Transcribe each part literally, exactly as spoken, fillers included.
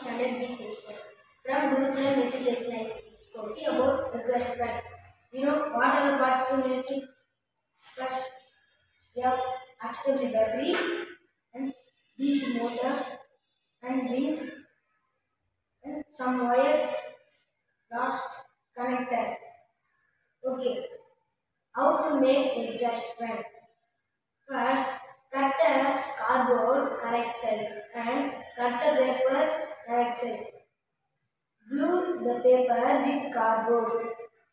Standard B section from Gurukulam Matriculation High School. Okay, about exhaust fan. You know what are the parts to making? First, we have actually battery and D C motors and rings and some wires, last connector. Okay, how to make exhaust fan? First, cut a cardboard correct size and cut the paper correct size. Glue the paper with cardboard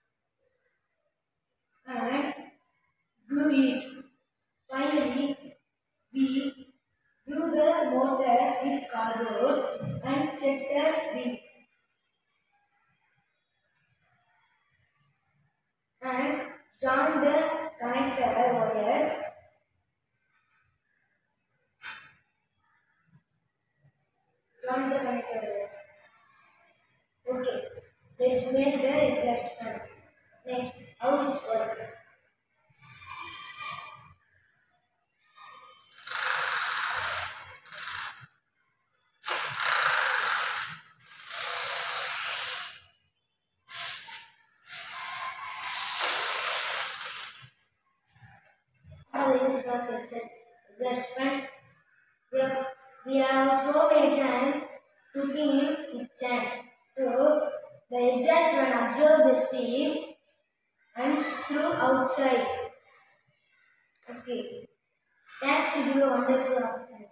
and glue it. Finally, we glue the motors with cardboard and set the wheels. And join the connector wires. Join the connector wires. Okay, let's make the exhaust fan. Next, how it works. How the use of exhaust fan? We have, we have so many times cooking in kitchen. So the exhaust fan absorb the steam and through outside. Okay. Thanks to give a wonderful opportunity.